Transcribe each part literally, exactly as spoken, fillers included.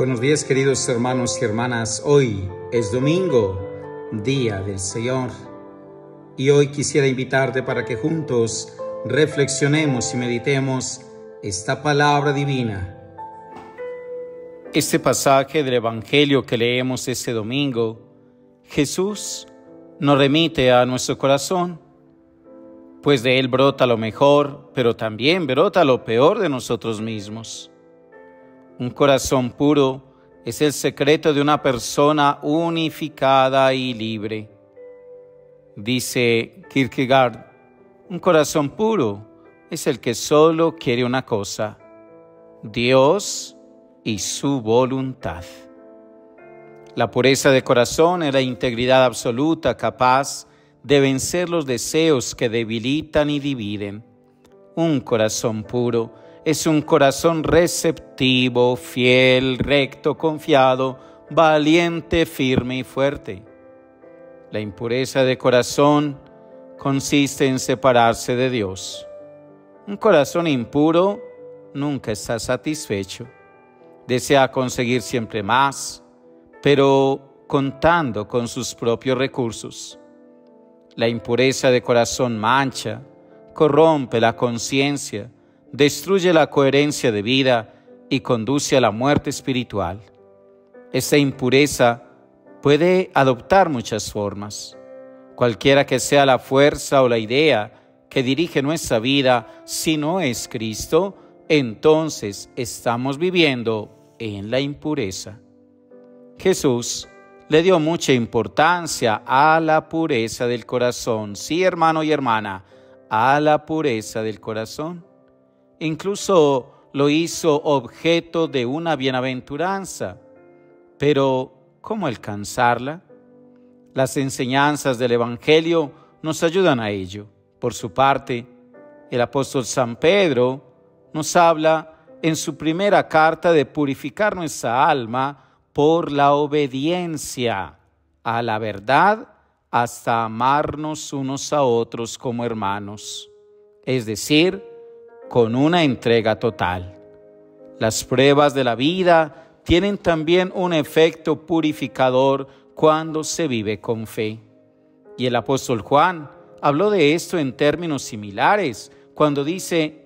Buenos días, queridos hermanos y hermanas. Hoy es domingo, día del Señor. Y hoy quisiera invitarte para que juntos reflexionemos y meditemos esta palabra divina. Este pasaje del Evangelio que leemos este domingo, Jesús nos remite a nuestro corazón, pues de él brota lo mejor, pero también brota lo peor de nosotros mismos. Un corazón puro es el secreto de una persona unificada y libre. Dice Kierkegaard, un corazón puro es el que solo quiere una cosa, Dios y su voluntad. La pureza de corazón es la integridad absoluta capaz de vencer los deseos que debilitan y dividen. Un corazón puro es un corazón receptivo, fiel, recto, confiado, valiente, firme y fuerte. La impureza de corazón consiste en separarse de Dios. Un corazón impuro nunca está satisfecho. Desea conseguir siempre más, pero contando con sus propios recursos. La impureza de corazón mancha, corrompe la conciencia, destruye la coherencia de vida y conduce a la muerte espiritual. Esta impureza puede adoptar muchas formas. Cualquiera que sea la fuerza o la idea que dirige nuestra vida, si no es Cristo, entonces estamos viviendo en la impureza. Jesús le dio mucha importancia a la pureza del corazón. Sí, hermano y hermana, a la pureza del corazón. Incluso lo hizo objeto de una bienaventuranza. Pero, ¿cómo alcanzarla? Las enseñanzas del Evangelio nos ayudan a ello. Por su parte, el apóstol San Pedro nos habla en su primera carta de purificar nuestra alma por la obediencia a la verdad hasta amarnos unos a otros como hermanos, es decir, con una entrega total. Las pruebas de la vida tienen también un efecto purificador cuando se vive con fe. Y el apóstol Juan habló de esto en términos similares cuando dice: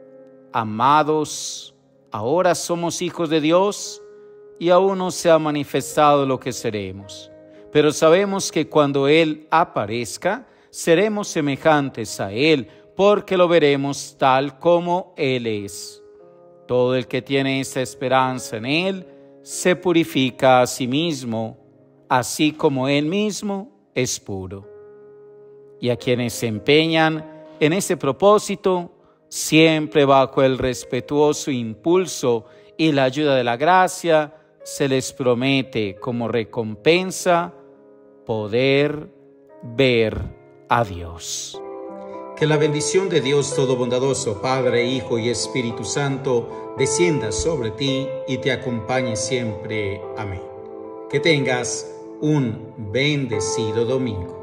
amados, ahora somos hijos de Dios y aún no se ha manifestado lo que seremos. Pero sabemos que cuando Él aparezca, seremos semejantes a Él, porque lo veremos tal como Él es. Todo el que tiene esta esperanza en Él se purifica a sí mismo, así como Él mismo es puro. Y a quienes se empeñan en ese propósito, siempre bajo el respetuoso impulso y la ayuda de la gracia, se les promete como recompensa poder ver a Dios. Que la bendición de Dios Todopoderoso, Padre, Hijo y Espíritu Santo, descienda sobre ti y te acompañe siempre. Amén. Que tengas un bendecido domingo.